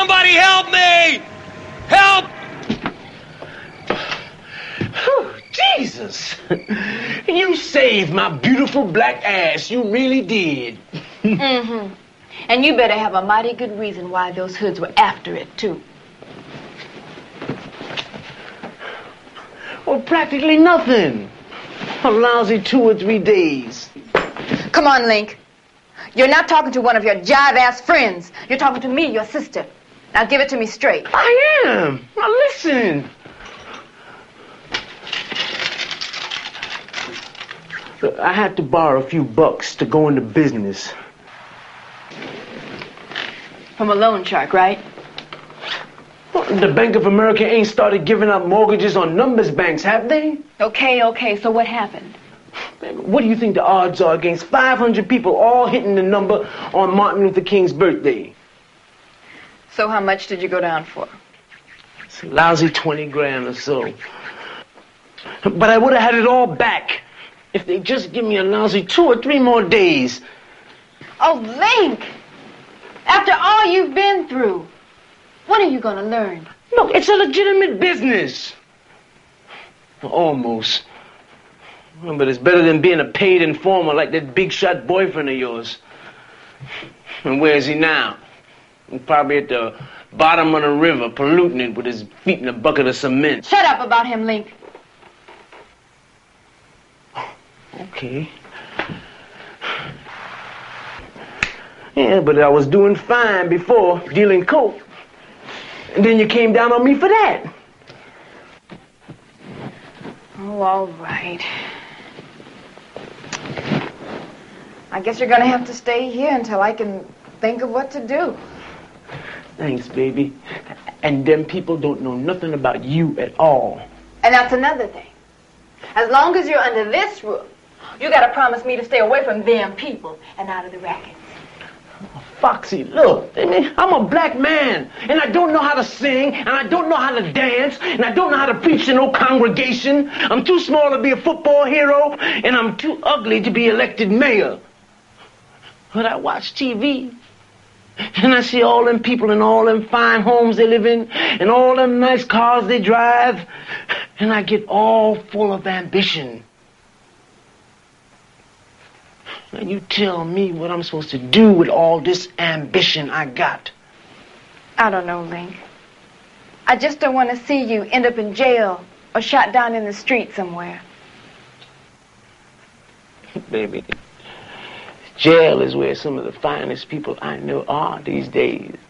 Somebody help me! Help! Whew, Jesus! You saved my beautiful black ass. You really did. Mm-hmm. And you better have a mighty good reason why those hoods were after it, too. Well, practically nothing. A lousy 2 or 3 days. Come on, Link. You're not talking to one of your jive-ass friends. You're talking to me, your sister. Now give it to me straight. I am. Now listen. Look, I had to borrow a few bucks to go into business. From a loan shark, right? The Bank of America ain't started giving out mortgages on numbers banks, have they? Okay, so what happened? What do you think the odds are against 500 people all hitting the number on Martin Luther King's birthday? So how much did you go down for? It's a lousy 20 grand or so. But I would have had it all back if they just give me a lousy 2 or 3 more days. Oh, Link! After all you've been through, what are you going to learn? Look, it's a legitimate business. Almost. But it's better than being a paid informer like that big shot boyfriend of yours. And where is he now? Probably at the bottom of the river, polluting it with his feet in a bucket of cement. Shut up about him, Link. Okay. Yeah, but I was doing fine before, dealing coke. And then you came down on me for that. Oh, all right. I guess you're gonna have to stay here until I can think of what to do. Thanks, baby. And them people don't know nothing about you at all. And that's another thing. As long as you're under this roof, you gotta promise me to stay away from them people and out of the rackets. Foxy, look, I mean, I'm a black man, and I don't know how to sing, and I don't know how to dance, and I don't know how to preach to no congregation. I'm too small to be a football hero, and I'm too ugly to be elected mayor. But I watch TV, and I see all them people in all them fine homes they live in, and all them nice cars they drive, and I get all full of ambition. Now you tell me what I'm supposed to do with all this ambition I got. I don't know, Link. I just don't want to see you end up in jail or shot down in the street somewhere. Baby, jail is where some of the finest people I know are these days.